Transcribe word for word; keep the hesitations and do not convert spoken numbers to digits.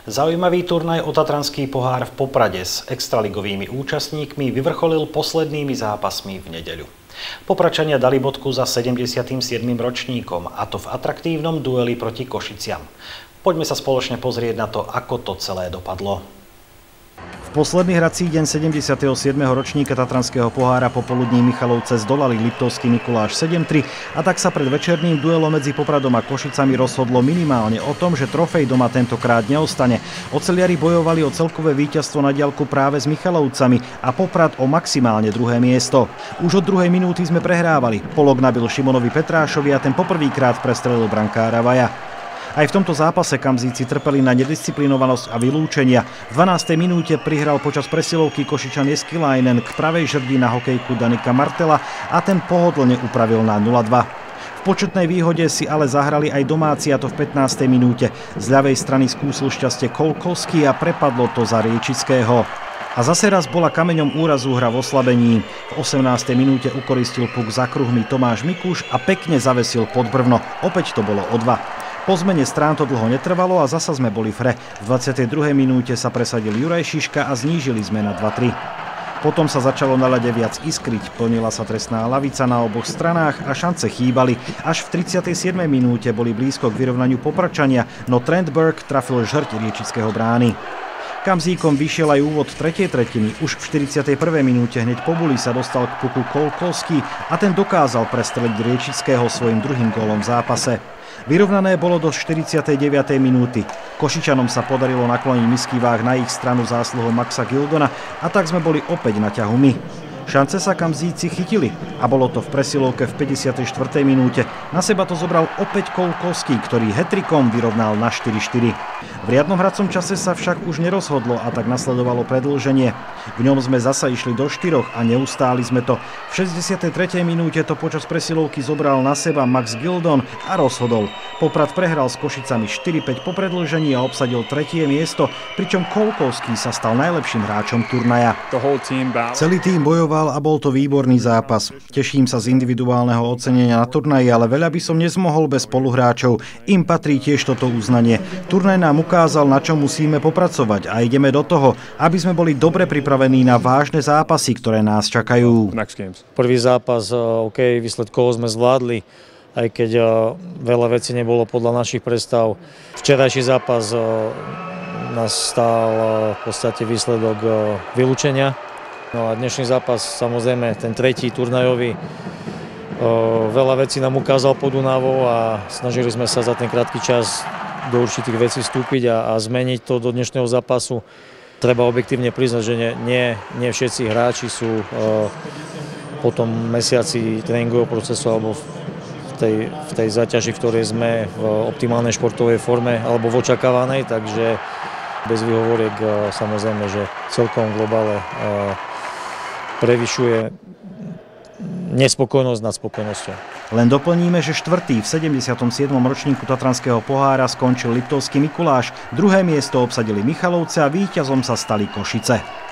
Zaujímavý turnaj o Tatranský pohár v Poprade s extraligovými účastníkmi vyvrcholil poslednými zápasmi v nedeľu. Popračania dali bodku za sedemdesiatym siedmym ročníkom, a to v atraktívnom dueli proti Košiciam. Poďme sa spoločne pozrieť na to, ako to celé dopadlo. V posledný hrací deň sedemdesiateho siedmeho ročníka Tatranského pohára popoludní Michalovce zdolali Liptovský Mikuláš sedem tri a tak sa pred večerným duelom medzi Popradom a Košicami rozhodlo minimálne o tom, že trofej doma tentokrát neostane. Oceliari bojovali o celkové víťazstvo na diaľku práve s Michalovcami a Poprad o maximálne druhé miesto. Už od druhej minúty sme prehrávali. Polok nabil Šimonovi Petrášovi a ten poprvýkrát prestrelil brankára Vaja. Aj v tomto zápase Kamzíci trpeli na nedisciplinovanosť a vylúčenia. V dvanástej minúte prihral počas presilovky Košičan Jeskilainen k pravej žrdi na hokejku Danika Martela a ten pohodlne upravil na nula dva. V početnej výhode si ale zahrali aj domáci, a to v pätnástej minúte. Z ľavej strany skúsil šťastie Kolkovský a prepadlo to za Riečického. A zase raz bola kameňom úrazu hra v oslabení. V osemnástej minúte ukoristil puk za kruhmi Tomáš Mikuš a pekne zavesil pod brvno. Opäť to bolo o dva. Po zmene strán to dlho netrvalo a zasa sme boli v hre. V dvadsiatej druhej minúte sa presadil Juraj Šiška a znížili sme na dva tri. Potom sa začalo na ľade viac iskriť, plnila sa trestná lavica na oboch stranách a šance chýbali. Až v tridsiatej siedmej minúte boli blízko k vyrovnaniu Popračania, no Trent Burke trafil žrť Riečického brány. Kamzíkom vyšiel aj úvod tretej tretiny. Už v štyridsiatej prvej minúte hneď po buli sa dostal k puku Kolkovský a ten dokázal prestreliť Riečického svojim druhým gólom v zápase. Vyrovnané bolo do štyridsiatej deviatej minúty. Košičanom sa podarilo nakloniť misky váh na ich stranu zásluhou Maxa Gildona a tak sme boli opäť na ťahu my. Šance sa Kamzíci chytili a bolo to v presilovke v päťdesiatej štvrtej minúte. Na seba to zobral opäť Kolkovský, ktorý hetrikom vyrovnal na štyri štyri. V riadnom hracom čase sa však už nerozhodlo a tak nasledovalo predĺženie. V ňom sme zasa išli do štyroch a neustáli sme to. V šesťdesiatej tretej minúte to počas presilovky zobral na seba Max Gildon a rozhodol. Poprad prehral s Košicami štyri päť po predĺžení a obsadil tretie miesto, pričom Kolkovský sa stal najlepším hráčom turnaja. Celý tým bojoval a bol to výborný zápas. Teším sa z individuálneho ocenenia na turnaji, ale veľa by som nezmohol bez spoluhráčov. Im patrí tiež toto uznanie. Turnaj nám ukázal, na čo musíme popracovať a ideme do toho, aby sme boli dobre pripravení na vážne zápasy, ktoré nás čakajú. Prvý zápas, OK, výsledkovo sme zvládli, aj keď veľa vecí nebolo podľa našich predstav. Včerajší zápas nás stál v podstate výsledok vylúčenia. No a dnešný zápas, samozrejme, ten tretí turnajový, veľa vecí nám ukázal pod Dunavou a snažili sme sa za ten krátky čas do určitých vecí vstúpiť a, a zmeniť to do dnešného zápasu. Treba objektívne priznať, že nie, nie, nie všetci hráči sú uh, po tom mesiaci tréningového procesu alebo v tej, v tej zaťaži, v ktorej sme v optimálnej športovej forme alebo v očakávanej, takže bez výhovoriek uh, samozrejme, že celkom globále uh, prevyšuje nespokojnosť nad spokojnosťou. Len doplníme, že štvrtý v sedemdesiatom siedmom ročníku Tatranského pohára skončil Liptovský Mikuláš, druhé miesto obsadili Michalovce a víťazom sa stali Košice.